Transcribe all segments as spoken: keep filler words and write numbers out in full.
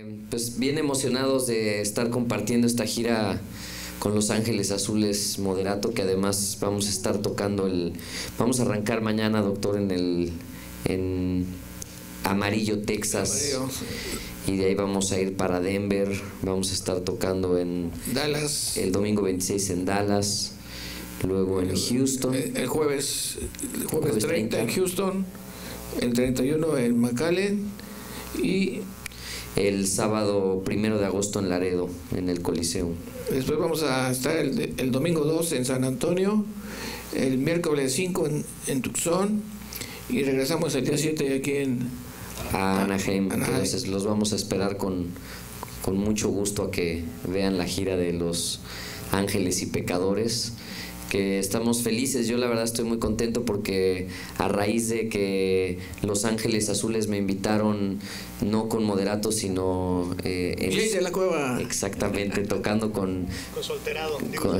Eh, pues bien emocionados de estar compartiendo esta gira con Los Ángeles Azules Moderato, que además vamos a estar tocando el, vamos a arrancar mañana, doctor, en el en Amarillo, Texas. Amarillo. Y de ahí vamos a ir para Denver, vamos a estar tocando en Dallas el domingo veintiséis en Dallas, luego en Houston, el, el jueves el jueves, jueves treinta en Houston, el treinta y uno en McAllen y el sábado primero de agosto en Laredo, en el Coliseo. Después vamos a estar el, el domingo dos en San Antonio, el miércoles cinco en, en Tucson y regresamos el día siete aquí en a Anaheim. Entonces los vamos a esperar con, con mucho gusto a que vean la gira de Los Ángeles y Pecadores, que estamos felices. Yo la verdad estoy muy contento porque a raíz de que Los Ángeles Azules me invitaron, no con Moderato, sino eh, en, de la Cueva, exactamente, tocando con con Solterado, con,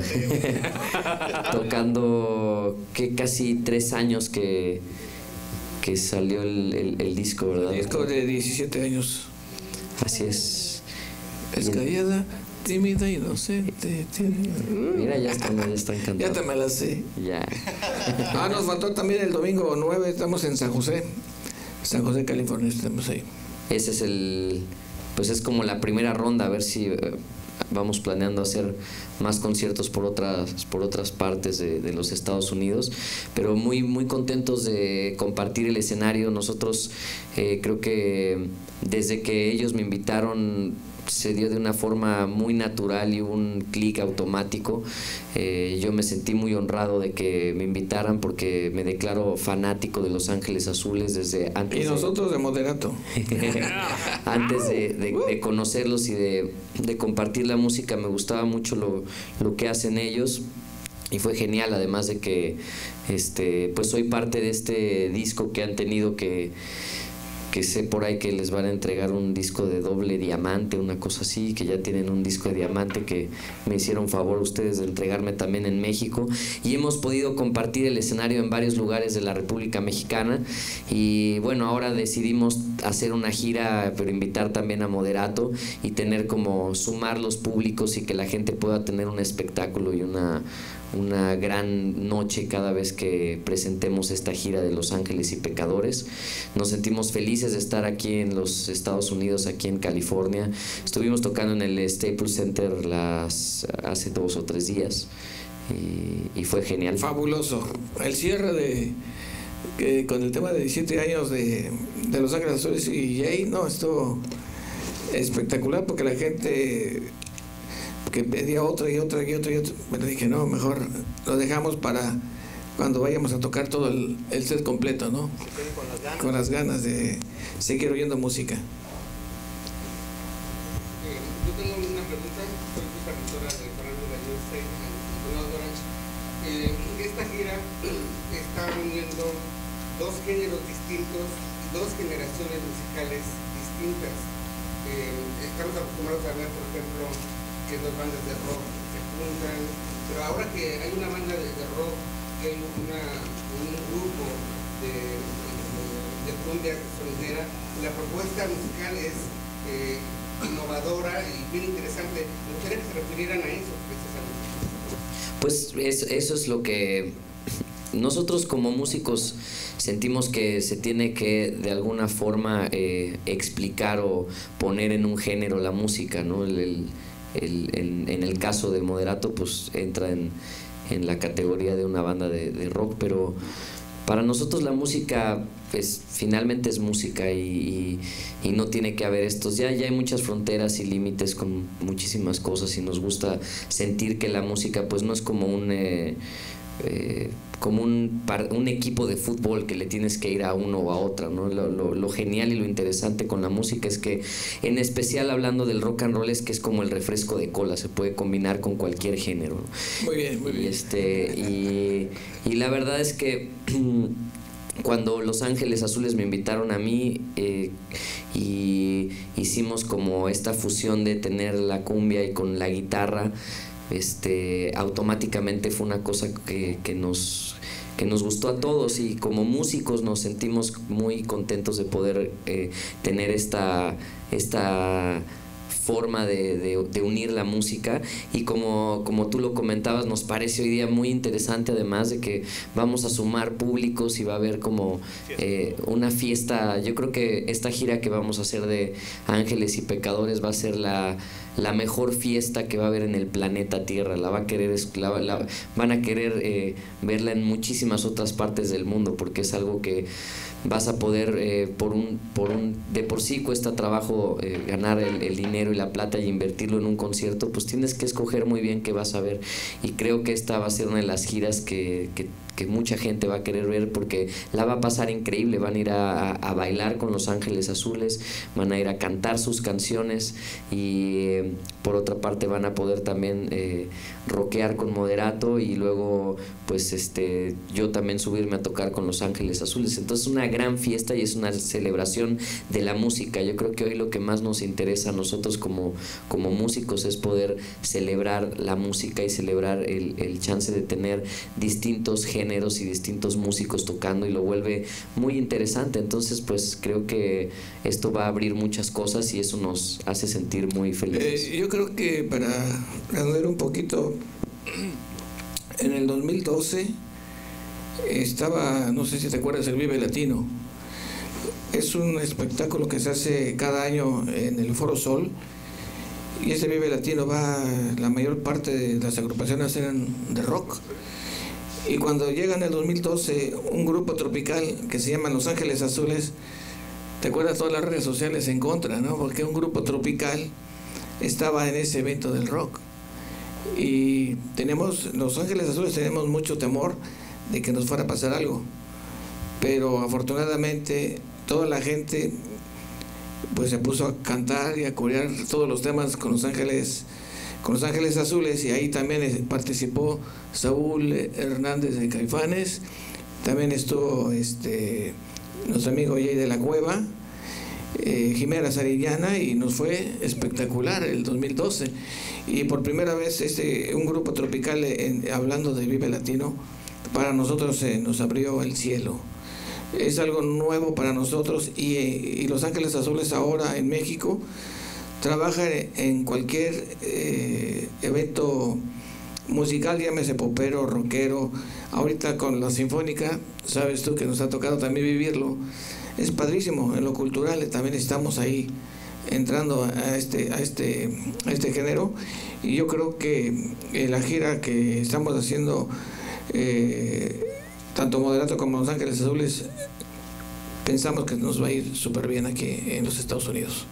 tocando que casi tres años que que salió el, el, el disco, ¿verdad? El disco de diecisiete años. Así es. Es callada, tímida, inocente. Mira, ya están, ya están cantando. Ya te me la sé. Ya. Ah, nos faltó también el domingo nueve, estamos en San José. San José, California, estamos ahí. Ese es el... Pues es como la primera ronda, a ver si... Uh, vamos planeando hacer más conciertos por otras por otras partes de, de los Estados Unidos, pero muy muy contentos de compartir el escenario. Nosotros eh, creo que desde que ellos me invitaron se dio de una forma muy natural y un clic automático. Eh, yo me sentí muy honrado de que me invitaran porque me declaro fanático de Los Ángeles Azules desde antes. Y nosotros de, de Moderato. Antes de, de, de conocerlos y de, de compartir la música, me gustaba mucho lo, lo que hacen ellos. Y fue genial, además de que este, pues soy parte de este disco que han tenido, que que sé por ahí que les van a entregar un disco de doble diamante, una cosa así, que ya tienen un disco de diamante que me hicieron favor ustedes de entregarme también en México, y hemos podido compartir el escenario en varios lugares de la República Mexicana. Y bueno, ahora decidimos hacer una gira, pero invitar también a Moderato y tener como sumar los públicos y que la gente pueda tener un espectáculo y una una gran noche cada vez que presentemos esta gira de Los Ángeles y Pecadores. Nos sentimos felices de estar aquí en los Estados Unidos, aquí en California. Estuvimos tocando en el Staples Center las, hace dos o tres días y, y fue genial. Fabuloso. El cierre de que con el tema de diecisiete años de, de Los Ángeles Azules y Jay, no, estuvo espectacular porque la gente que pedía otra y otra y otra y otra, pero dije no, mejor lo dejamos para cuando vayamos a tocar todo el, el set completo, ¿no? Con las ganas. Con las ganas de seguir oyendo música. Eh, yo tengo una pregunta, soy supervisora del programa de U S A en Condado de Orange. Eh, esta gira está uniendo dos géneros distintos y dos generaciones musicales distintas. Eh, estamos acostumbrados a ver, por ejemplo, que dos bandas de rock se juntan, pero ahora que hay una banda de, de rock, que hay una, un grupo de, de, de cumbia sonidera, la propuesta musical es eh, innovadora y bien interesante. Me gustaría que se refirieran a eso precisamente. Pues es, eso es lo que nosotros como músicos sentimos que se tiene que de alguna forma eh, explicar o poner en un género la música, ¿no? El, el, El, en, en el caso de Moderato pues entra en, en la categoría de una banda de, de rock, pero para nosotros la música pues finalmente es música y, y, y no tiene que haber estos, ya, ya hay muchas fronteras y límites con muchísimas cosas, y nos gusta sentir que la música pues no es como un eh, eh, como un, un equipo de fútbol que le tienes que ir a uno o a otra, ¿no? Lo, lo, lo genial y lo interesante con la música es que, en especial hablando del rock and roll, es que es como el refresco de cola, se puede combinar con cualquier género. Muy bien, muy bien. Y, este, y, y la verdad es que cuando Los Ángeles Azules me invitaron a mí eh, y hicimos como esta fusión de tener la cumbia y con la guitarra, este, automáticamente fue una cosa que, que nos que nos gustó a todos, y como músicos nos sentimos muy contentos de poder eh, tener esta esta forma de, de, de unir la música, y como, como tú lo comentabas, nos parece hoy día muy interesante, además de que vamos a sumar públicos y va a haber como eh, una fiesta. Yo creo que esta gira que vamos a hacer de Ángeles y Pecadores va a ser la, la mejor fiesta que va a haber en el planeta Tierra. La va a querer, la, la, van a querer eh, verla en muchísimas otras partes del mundo, porque es algo que vas a poder, eh, por un, por un, de por sí cuesta trabajo eh, ganar el, el dinero y la plata y invertirlo en un concierto, pues tienes que escoger muy bien qué vas a ver, y creo que esta va a ser una de las giras que, que, que mucha gente va a querer ver, porque la va a pasar increíble. Van a ir a, a, a bailar con Los Ángeles Azules, van a ir a cantar sus canciones, y eh, por otra parte van a poder también eh, rockear con Moderato, y luego pues este yo también subirme a tocar con Los Ángeles Azules. Entonces una gran fiesta y es una celebración de la música. Yo creo que hoy lo que más nos interesa a nosotros como, como músicos es poder celebrar la música y celebrar el, el chance de tener distintos géneros y distintos músicos tocando, y lo vuelve muy interesante. Entonces pues creo que esto va a abrir muchas cosas y eso nos hace sentir muy felices. Eh, yo creo que para redondear un poquito, en el dos mil doce estaba, no sé si te acuerdas, el Vive Latino. Es un espectáculo que se hace cada año en el Foro Sol, y ese Vive Latino va, la mayor parte de las agrupaciones eran de rock. Y cuando llega en el dos mil doce un grupo tropical que se llama Los Ángeles Azules, te acuerdas todas las redes sociales en contra, ¿no? Porque un grupo tropical estaba en ese evento del rock. Y tenemos, Los Ángeles Azules, tenemos mucho temor de que nos fuera a pasar algo, pero afortunadamente toda la gente pues se puso a cantar y a corear todos los temas con Los Ángeles con Los Ángeles Azules, y ahí también participó Saúl Hernández de Caifanes, también estuvo este nuestro amigo Jay de la Cueva, eh, Jimena Sarillana, y nos fue espectacular el dos mil doce. Y por primera vez este un grupo tropical, en, hablando de Vive Latino, para nosotros eh, nos abrió el cielo. Es algo nuevo para nosotros, y, y Los Ángeles Azules ahora en México trabaja en cualquier eh, evento musical, llámese popero, rockero. Ahorita con la Sinfónica, sabes tú que nos ha tocado también vivirlo, es padrísimo. En lo cultural también estamos ahí entrando a este, a este, a este género, y yo creo que eh, la gira que estamos haciendo, eh, tanto Moderato como Los Ángeles Azules, pensamos que nos va a ir súper bien aquí en los Estados Unidos.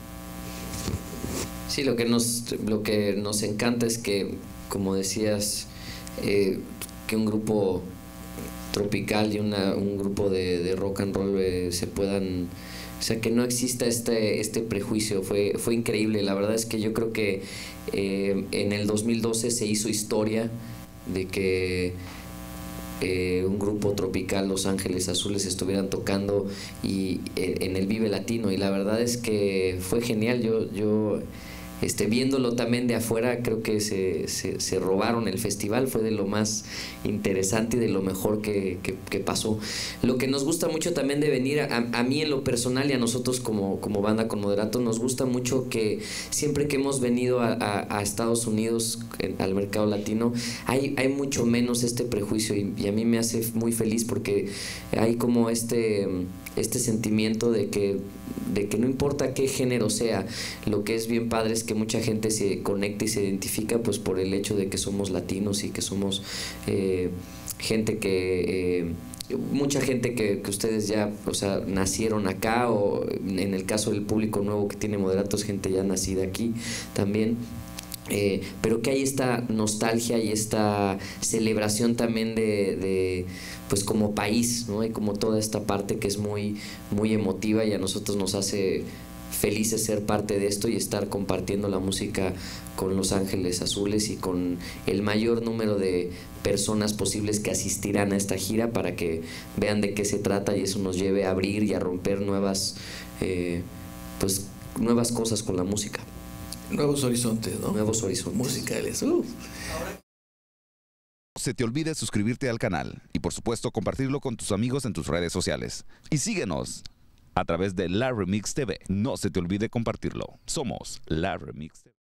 Sí, lo que nos, lo que nos encanta es que, como decías, eh, que un grupo tropical y una, un grupo de, de rock and roll eh, se puedan, o sea, que no exista este, este prejuicio. Fue, fue increíble. La verdad es que yo creo que eh, en el dos mil doce se hizo historia de que eh, un grupo tropical, Los Ángeles Azules, estuvieran tocando y en, en el Vive Latino, y la verdad es que fue genial. Yo, yo Este, viéndolo también de afuera, creo que se, se, se robaron el festival. Fue de lo más interesante y de lo mejor que, que, que pasó. Lo que nos gusta mucho también de venir, a, a mí en lo personal y a nosotros como, como banda con Moderato, nos gusta mucho que siempre que hemos venido a, a, a Estados Unidos, en, al mercado latino, hay, hay mucho menos este prejuicio, y, y a mí me hace muy feliz, porque hay como este, este sentimiento de que de que no importa qué género sea, lo que es bien padre es que mucha gente se conecta y se identifica pues por el hecho de que somos latinos y que somos eh, gente que eh, mucha gente que, que ustedes ya, o sea, nacieron acá, o en el caso del público nuevo que tiene Moderato es gente ya nacida aquí también. Eh, pero que hay esta nostalgia y esta celebración también de, de pues como país, ¿no? Y como toda esta parte que es muy, muy emotiva, y a nosotros nos hace felices ser parte de esto y estar compartiendo la música con Los Ángeles Azules y con el mayor número de personas posibles que asistirán a esta gira, para que vean de qué se trata y eso nos lleve a abrir y a romper nuevas, eh, pues, nuevas cosas con la música. Nuevos horizontes, ¿no? Nuevos horizontes musicales. Uh. No se te olvide suscribirte al canal y por supuesto compartirlo con tus amigos en tus redes sociales. Y síguenos. a través de La Remix T V. No se te olvide compartirlo. Somos La Remix T V.